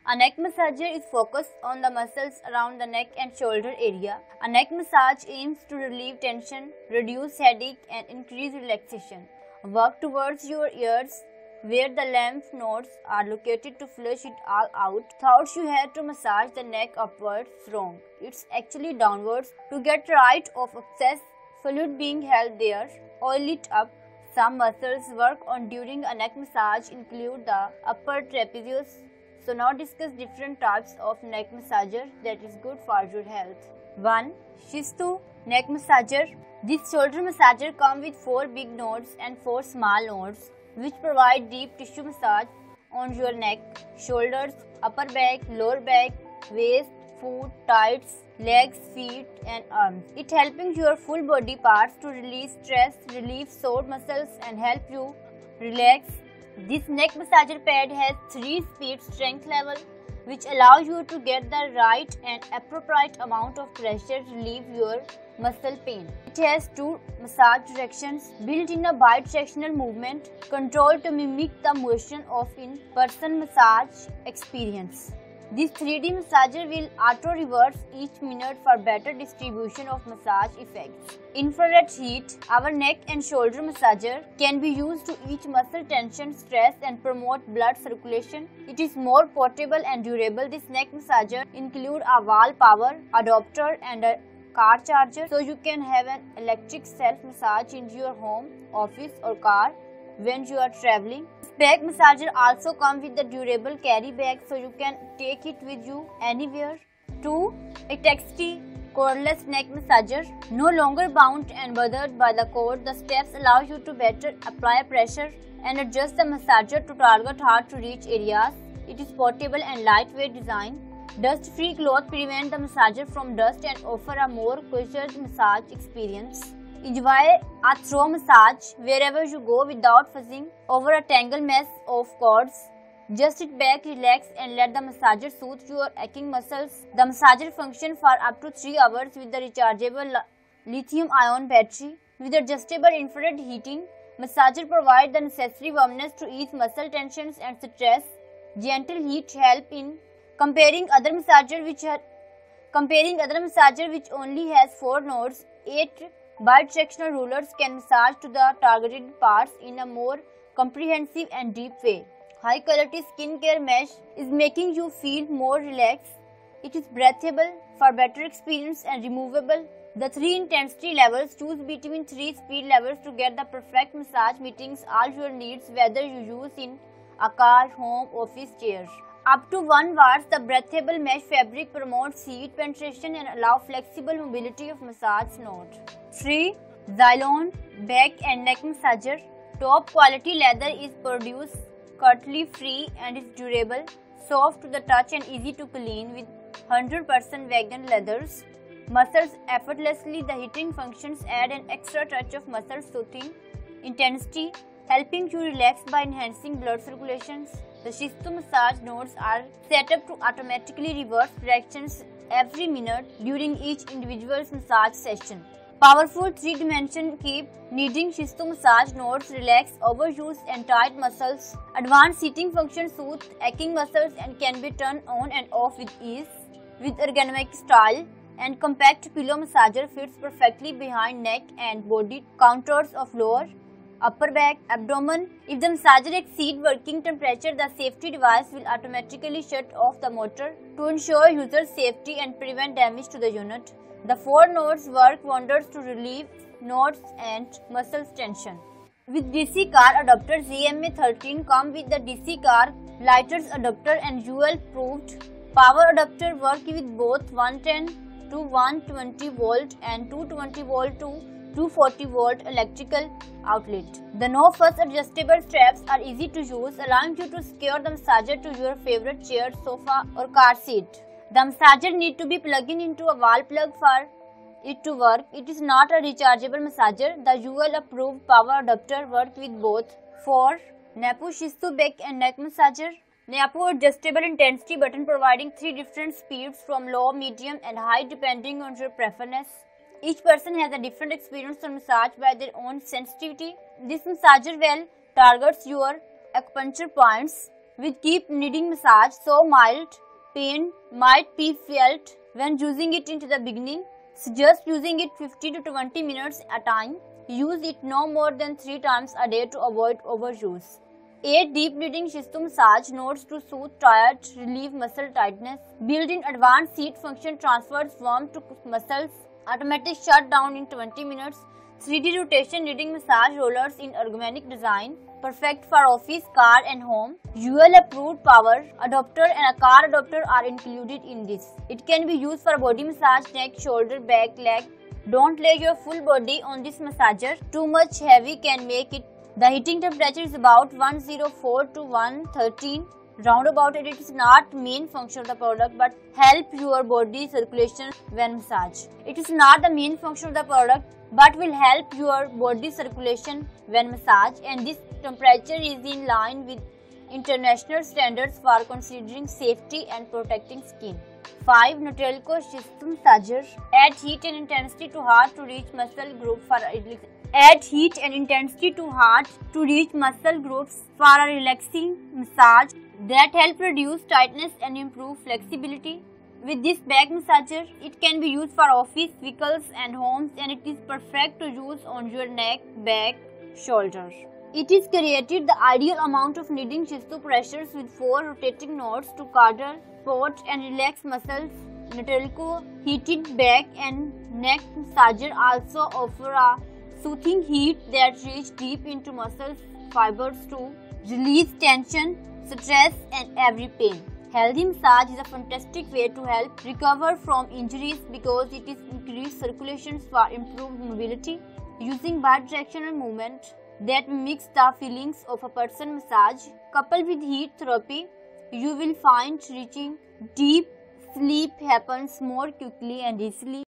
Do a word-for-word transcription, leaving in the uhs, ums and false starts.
A neck massager is focused on the muscles around the neck and shoulder area. A neck massage aims to relieve tension, reduce headache, and increase relaxation. Work towards your ears, where the lymph nodes are located, to flush it all out. Thoughts you have to massage the neck upwards wrong. It's actually downwards to get right of excess fluid being held there. Oil it up. Some muscles work on during a neck massage include the upper trapezius. So now discuss different types of neck massager that is good for your health. one. Shistu neck massager. This shoulder massager comes with four big nodes and four small nodes, which provide deep tissue massage on your neck, shoulders, upper back, lower back, waist, foot, tights, legs, feet and arms. It helping your full body parts to release stress, relieve sore muscles and help you relax. This neck massager pad has three speed strength level, which allows you to get the right and appropriate amount of pressure to relieve your muscle pain. It has two massage directions built in a bi-directional movement control to mimic the motion of in-person massage experience. This three D massager will auto-reverse each minute for better distribution of massage effects. Infrared heat. Our neck and shoulder massager can be used to ease muscle tension, stress and promote blood circulation. It is more portable and durable. This neck massager includes a wall power adapter and a car charger, so you can have an electric self-massage in your home, office or car when you are traveling. This back massager also comes with the durable carry bag, so you can take it with you anywhere. two. Etexity cordless neck massager. No longer bound and bothered by the cord, the steps allow you to better apply pressure and adjust the massager to target hard to reach areas. It is portable and lightweight design. Dust-free cloth prevent the massager from dust and offer a more cushioned massage experience. Enjoy a throw massage wherever you go without fussing over a tangled mess of cords. Just sit back, relax and let the massager soothe your aching muscles. The massager functions for up to three hours with the rechargeable lithium-ion battery. With adjustable infrared heating, massager provides the necessary warmness to ease muscle tensions and stress. Gentle heat help in comparing other massager which are comparing other massager which only has four nodes. Eight bi-directional rollers can massage to the targeted parts in a more comprehensive and deep way. High quality skincare mesh is making you feel more relaxed. It is breathable for better experience and removable. The three intensity levels. Choose between three speed levels to get the perfect massage meetings all your needs, whether you use in a car, home, office, chair. Up to one watts, the breathable mesh fabric promotes heat penetration and allow flexible mobility of massage node. three. Xylon back and neck massager. Top quality leather is produced cutlery free and is durable, soft to the touch and easy to clean with one hundred percent vegan leathers. Muscles effortlessly. The heating functions add an extra touch of muscle soothing intensity, helping you relax by enhancing blood circulations. The Shistu massage nodes are set up to automatically reverse directions every minute during each individual's massage session. Powerful three-dimension keep needing Shistu massage nodes relax overuse and tight muscles. Advanced seating function soothe aching muscles and can be turned on and off with ease. With ergonomic style and compact pillow, massager fits perfectly behind neck and body contours of lower, upper back, abdomen. If the massager exceeds working temperature, the safety device will automatically shut off the motor to ensure user safety and prevent damage to the unit. The four nodes work wonders to relieve knots and muscle tension. With D C car adapter, Z M A thirteen comes with the D C car lighters adapter and U L-approved power adapter. Work with both one ten to one twenty volt and two twenty volt to two forty volt electrical outlet. The no-fuss adjustable straps are easy to use, allowing you to secure the massager to your favorite chair, sofa or car seat. The massager need to be plugged in into a wall plug for it to work. It is not a rechargeable massager. The U L-approved power adapter works with both. four. Napu Shistu back and neck massager. Napu adjustable intensity button providing three different speeds from low, medium and high depending on your preference. Each person has a different experience on massage by their own sensitivity. This massager well targets your acupuncture points with deep kneading massage, so mild pain might be felt when using it into the beginning. Suggest using it fifteen to twenty minutes at a time. Use it no more than three times a day to avoid overuse. eight. Deep kneading shistu massage notes to soothe tired, relieve muscle tightness. Built-in advanced heat function transfers warmth to muscles. Automatic shutdown in twenty minutes. three D rotation kneading massage rollers in ergonomic design. Perfect for office, car and home. U L approved power adapter and a car adapter are included in this. It can be used for body massage, neck, shoulder, back, leg. Don't lay your full body on this massager. Too much heavy can make it. The heating temperature is about one oh four to one thirteen. Roundabout, it is not main function of the product but help your body circulation when massage. It is not the main function of the product but will help your body circulation when massage, and this temperature is in line with international standards for considering safety and protecting skin. five. Nutrelco Shistu Massager. Add heat and intensity to heart to reach muscle group for a Add heat and intensity to heart to reach muscle groups for a relaxing massage that help reduce tightness and improve flexibility. With this back massager, it can be used for office, vehicles and homes, and it is perfect to use on your neck, back, shoulder. It is created the ideal amount of kneading shistu pressures with four rotating nodes to cuddle, support and relax muscles. Nutrelco heated back and neck massager also offer a soothing heat that reach deep into muscle fibers to release tension, stress and every pain. Healthy massage is a fantastic way to help recover from injuries because it is increased circulation for improved mobility. Using bidirectional movement that mimics the feelings of a person massage coupled with heat therapy, you will find reaching deep sleep happens more quickly and easily.